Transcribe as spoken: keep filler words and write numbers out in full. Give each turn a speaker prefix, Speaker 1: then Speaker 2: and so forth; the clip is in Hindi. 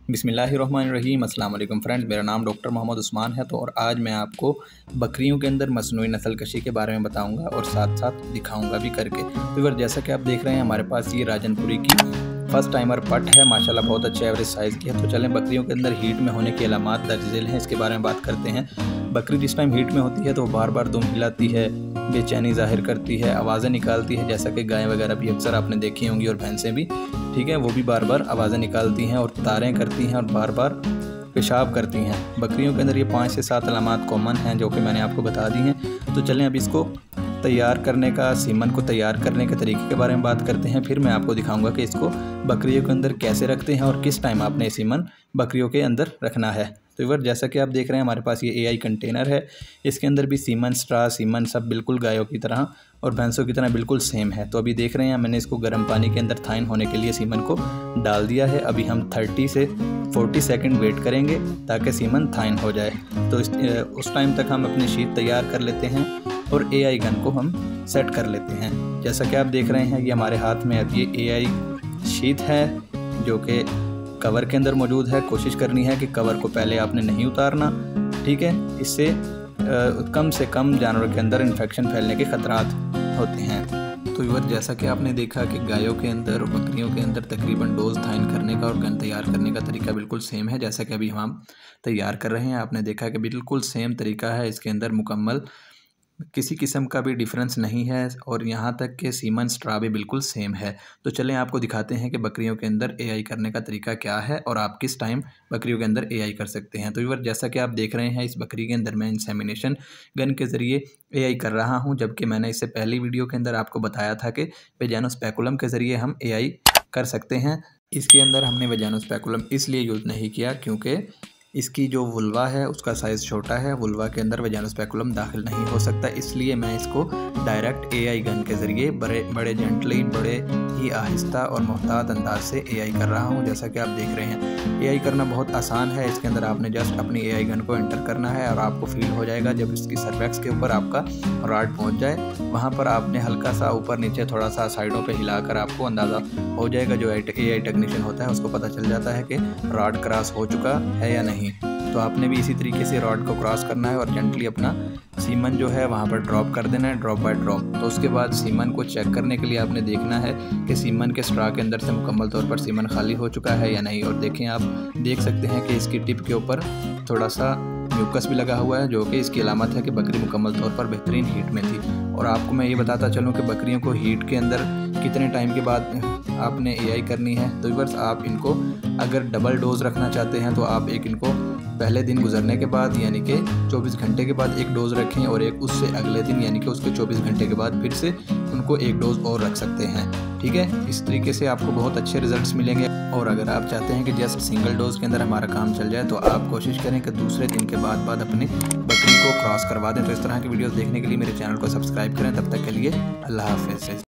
Speaker 1: बिस्मिल्लाहिर्रहमानिर्रहीम। अस्सलाम वालेकुम फ्रेंड्स, मेरा नाम डॉक्टर मोहम्मद उस्मान है। तो और आज मैं आपको बकरियों के अंदर मसनूई नस्ल कशी के बारे में बताऊंगा और साथ साथ दिखाऊंगा भी करके। तो अगर जैसा कि आप देख रहे हैं हमारे पास ये राजनपुरी की फर्स्ट टाइमर पट है, माशाल्लाह बहुत अच्छे एवरेज साइज़ की है। तो चलें बकरियों के अंदर हीट में होने की अलामात दर्ज झेल हैं, इसके बारे में बात करते हैं। बकरी जिस टाइम हीट में होती है तो बार बार दुम हिलाती है, बेचैनी ज़ाहिर करती है, आवाज़ें निकालती है, जैसा कि गाय वगैरह भी अक्सर आपने देखी होंगी और भैंसें भी, ठीक है, वो भी बार बार आवाज़ें निकालती हैं और तारें करती हैं और बार बार पेशाब करती हैं। बकरियों के अंदर ये पाँच से सात अलामात कॉमन हैं जो कि मैंने आपको बता दी हैं। तो चलें अब इसको तैयार करने का, सीमन को तैयार करने के तरीके के बारे में बात करते हैं। फिर मैं आपको दिखाऊंगा कि इसको बकरियों के अंदर कैसे रखते हैं और किस टाइम आपने सीमन बकरियों के अंदर रखना है। तो इवर जैसा कि आप देख रहे हैं हमारे पास ये एआई कंटेनर है, इसके अंदर भी सीमन, स्ट्रा, सीमन सब बिल्कुल गायों की तरह और भैंसों की तरह बिल्कुल सेम है। तो अभी देख रहे हैं मैंने इसको गर्म पानी के अंदर थाइन होने के लिए सीमन को डाल दिया है। अभी हम तीस से चालीस सेकंड वेट करेंगे ताकि सीमन थाइन हो जाए। तो इस, उस टाइम तक हम अपनी शीट तैयार कर लेते हैं और एआई गन को हम सेट कर लेते हैं। जैसा कि आप देख रहे हैं ये हमारे हाथ में अब ये एआई शीट है जो कि कवर के अंदर मौजूद है। कोशिश करनी है कि कवर को पहले आपने नहीं उतारना, ठीक है, इससे कम से कम जानवर के अंदर इन्फेक्शन फैलने के खतरात होते हैं। तो इवर जैसा कि आपने देखा कि गायों के अंदर और बकरियों के अंदर तकरीबन डोज थाइन करने का और गन तैयार करने का तरीका बिल्कुल सेम है, जैसा कि अभी हम तैयार कर रहे हैं। आपने देखा कि बिल्कुल सेम तरीका है, इसके अंदर मुकम्मल किसी किस्म का भी डिफरेंस नहीं है और यहाँ तक कि सीमन, स्ट्रा भी बिल्कुल सेम है। तो चलें आपको दिखाते हैं कि बकरियों के अंदर एआई करने का तरीका क्या है और आप किस टाइम बकरियों के अंदर एआई कर सकते हैं। तो इवर जैसा कि आप देख रहे हैं इस बकरी के अंदर मैं इंसेमिनेशन गन के ज़रिए एआई कर रहा हूँ, जबकि मैंने इससे पहली वीडियो के अंदर आपको बताया था कि वेजानोस्पेकुलम के ज़रिए हम एआई कर सकते हैं। इसके अंदर हमने वेजानोस्पेकुलम इसलिए यूज़ नहीं किया क्योंकि इसकी जो वुल्वा है उसका साइज़ छोटा है, वुल्वा के अंदर वेजानोस्पेकुलम दाखिल नहीं हो सकता, इसलिए मैं इसको डायरेक्ट एआई गन के ज़रिए बड़े बड़े जेंटली, बड़े ही आहिस्ता और मोहतात अंदाज से एआई कर रहा हूं। जैसा कि आप देख रहे हैं एआई करना बहुत आसान है। इसके अंदर आपने जस्ट अपनी एआई गन को एंटर करना है और आपको फील हो जाएगा जब इसकी सर्वेक्स के ऊपर आपका रॉड पहुँच जाए, वहाँ पर आपने हल्का सा ऊपर नीचे थोड़ा सा साइडों पर हिलाकर आपको अंदाज़ा हो जाएगा। जो एआई टेक्नीशियन होता है उसको पता चल जाता है कि रॉड क्रॉस हो चुका है या नहीं। तो आपने भी इसी तरीके से रॉड को क्रॉस करना है और जेंटली अपना सीमन जो है वहाँ पर ड्रॉप कर देना है, ड्रॉप बाय ड्रॉप। तो उसके बाद सीमन को चेक करने के लिए आपने देखना है कि सीमन के स्ट्रा के अंदर से मुकम्मल तौर पर सीमन खाली हो चुका है या नहीं। और देखें, आप देख सकते हैं कि इसकी टिप के ऊपर थोड़ा सा म्यूकस भी लगा हुआ है जो कि इसकी अलामत है कि बकरी मुकम्मल तौर पर बेहतरीन हीट में थी। और आपको मैं ये बताता चलूँ कि बकरियों को हीट के अंदर कितने टाइम के बाद आपने एआई करनी है। तो व्यूअर्स, आप इनको अगर डबल डोज रखना चाहते हैं तो आप एक इनको पहले दिन गुजरने के बाद यानी कि चौबीस घंटे के बाद एक डोज़ रखें और एक उससे अगले दिन यानी कि उसके चौबीस घंटे के बाद फिर से उनको एक डोज़ और रख सकते हैं, ठीक है। इस तरीके से आपको बहुत अच्छे रिजल्ट्स मिलेंगे। और अगर आप चाहते हैं कि जस्ट सिंगल डोज के अंदर हमारा काम चल जाए तो आप कोशिश करें कि दूसरे दिन के बाद बाद अपनी बकरी को क्रॉस करवा दें। तो इस तरह की वीडियोस देखने के लिए मेरे चैनल को सब्सक्राइब करें। तब तक के लिए अल्लाह हाफ़िज़।